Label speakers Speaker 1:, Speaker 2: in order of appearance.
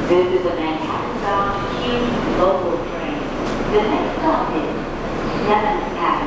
Speaker 1: This is a Manhattan-bound Q local train. The next stop is 7 Ave.